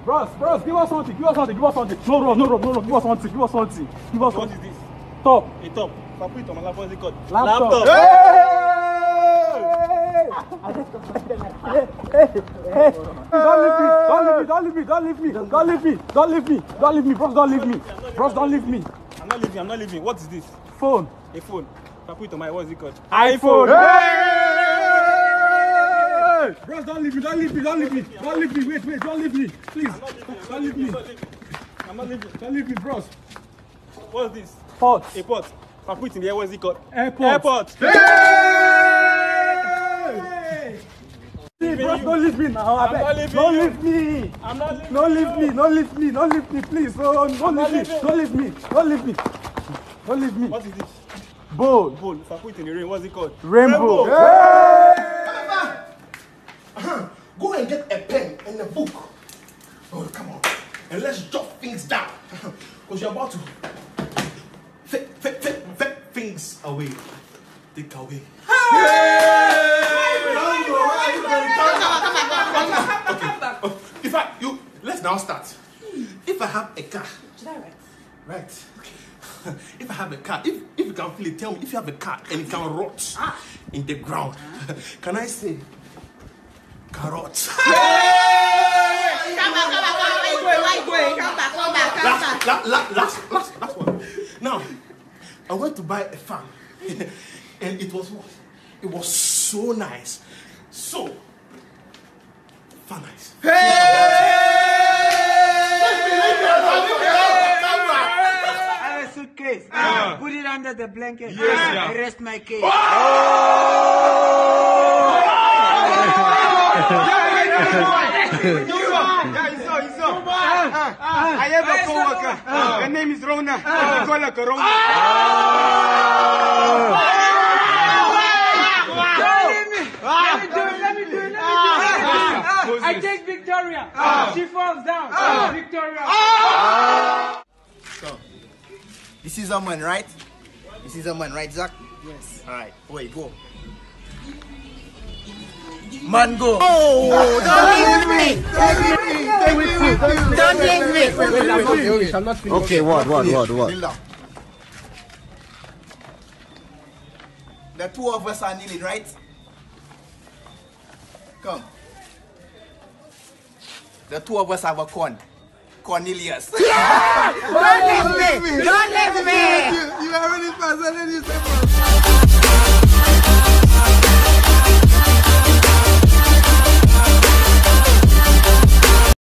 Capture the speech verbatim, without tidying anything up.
Bros, bros, give us something, give us something, give us something. No run, no run, no run, give us something, give us something. Give us what something. What is this? Top. A top. If I put it on my lap, what is it called? Laptop. Laptop. Hey! Hey! Don't leave me, don't leave me, don't leave me, don't leave me, don't leave me, don't leave me, bros, don't leave me. Bros, don't leave me. I'm not leaving, I'm not leaving. What is this? Phone. A phone. If I put it on my, what is it called? iPhone. Hey! Bros, don't leave me, don't leave me, don't leave me, don't leave me, wait, wait, don't leave me, please. Don't leave me. I'm not leaving. Don't leave me, bros. What's this? Pot. A pot. If I put it in the air, what is it called? Airport. Airport. Hey! Hey, bros, don't leave me now. I beg. not leaving Don't you. leave me. I'm not leaving. Don't leave me. Don't leave me. Don't leave me, please. No, don't leave me. Don't leave me. Don't leave me. Don't leave me. What is this? Bowl. Bowl. If I put it in the rain, what's it called? Rainbow. Rainbow. Hey! Go and get a pen and a book. Oh, come on. And let's jot things down. Because you're about to fit, fit, fit, fit things away. Take away. Okay. If I, you, let's now start. If I have a car. Should I write? Right. Okay. If I have a car, if, if you can feel it, tell me. If you have a car and it can rot ah. in the ground, can I say carrots? Come back, come back, come back, come back, come back, come Last, back. la, la, last, last, last one. Now, I went to buy a fan, and it was what? It was so nice, so fan nice. Case. Uh, Put it under the blanket. Yes, yeah. I rest my case. Oh! I have a co-worker. Her name is Rona. I call her Corona. Let me do it, let me do it, let me do it. I take Victoria. She falls down. Victoria. So, this is a man, right? This is a man, right, Zach? Yes. Alright, wait, go. Man, go. Oh, Don't leave me. Don't leave me. Don't leave me. Okay, what, what, what, what? Kneel down. The two of us are kneeling, right? Come. The two of us have a con. Cornelius. Don't leave me. Don't leave me. You already passed.